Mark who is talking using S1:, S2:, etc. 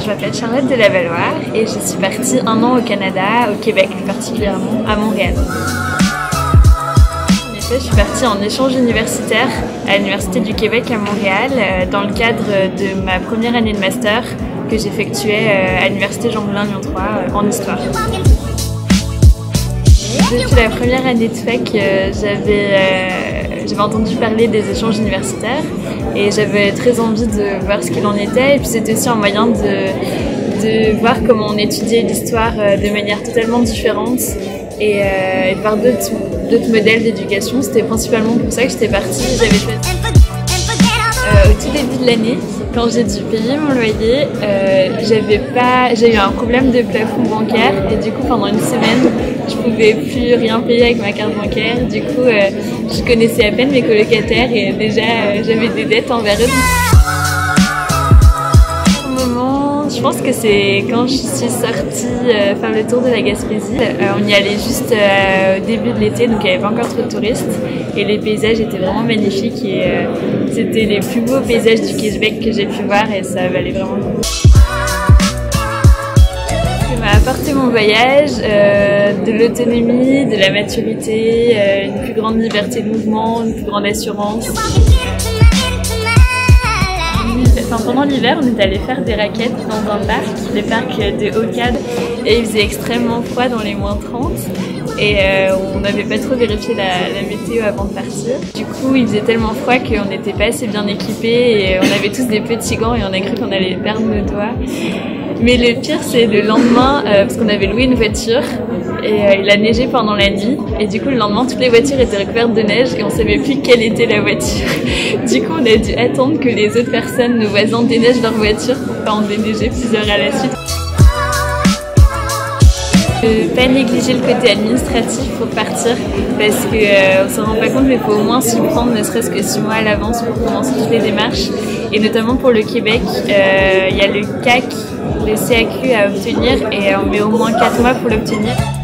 S1: m'appelle Charlotte de Lavalloire et je suis partie 1 an au Canada, au Québec plus particulièrement, à Montréal. En effet, je suis partie en échange universitaire à l'Université du Québec à Montréal dans le cadre de ma première année de master que j'effectuais à l'Université Jean-Moulin Lyon 3 en histoire. Depuis la première année de fac, j'avais entendu parler des échanges universitaires et j'avais très envie de voir ce qu'il en était. Et puis c'était aussi un moyen de voir comment on étudiait l'histoire de manière totalement différente et de voir d'autres modèles d'éducation. C'était principalement pour ça que j'étais partie. J'avais choisi au tout début de l'année, quand j'ai dû payer mon loyer, j'ai eu un problème de plafond bancaire et du coup pendant une semaine je pouvais plus rien payer avec ma carte bancaire. Du coup je connaissais à peine mes colocataires et déjà j'avais des dettes envers eux. Au moment, je pense que c'est quand je suis sortie faire le tour de la Gaspésie. On y allait juste au début de l'été, donc il n'y avait pas encore trop de touristes et les paysages étaient vraiment magnifiques et c'était les plus beaux paysages du Québec que j'ai pu voir et ça valait vraiment le coup. Ce qui m'a apporté mon voyage, de l'autonomie, de la maturité, une plus grande liberté de mouvement, une plus grande assurance. Pendant l'hiver, on est allé faire des raquettes dans un parc, le parc de Ocade, et il faisait extrêmement froid dans les -30 et on n'avait pas trop vérifié la météo avant de partir. Du coup, il faisait tellement froid qu'on n'était pas assez bien équipés et on avait tous des petits gants et on a cru qu'on allait perdre nos doigts. Mais le pire, c'est le lendemain, parce qu'on avait loué une voiture et il a neigé pendant la nuit et du coup le lendemain toutes les voitures étaient recouvertes de neige et on savait plus quelle était la voiture. Du coup on a dû attendre que les autres personnes, nos voisins, déneigent leur voiture pour pas en déneiger plusieurs à la suite. Ne pas négliger le côté administratif pour partir parce qu'on ne se rend pas compte mais il faut au moins s'y prendre ne serait-ce que 6 mois à l'avance pour commencer toutes les démarches et notamment pour le Québec, il y a le CAC, le CAQ à obtenir et on met au moins 4 mois pour l'obtenir.